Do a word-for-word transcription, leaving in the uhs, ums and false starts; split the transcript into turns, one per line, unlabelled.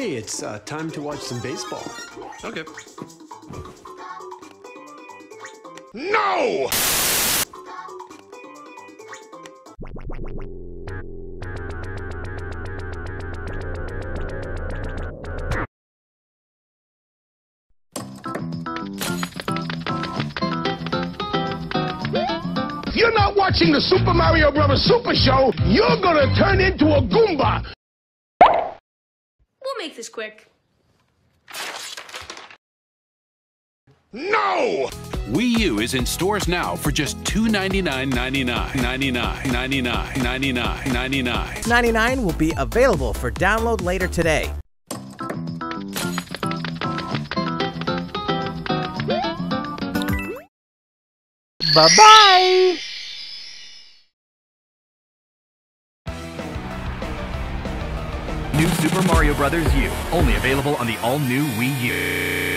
Hey, it's uh, time to watch some baseball.
Okay.
No! If you're not watching the Super Mario Brothers Super Show, you're gonna turn into a Goomba!
We'll make this quick.
No!
Wii U is in stores now for just two ninety-nine ninety-nine. ninety-nine ninety-nine ninety-nine ninety-nine.
ninety-nine will be available for download later today. Bye-bye!
New Super Mario Bros. U, only available on the all-new Wii U.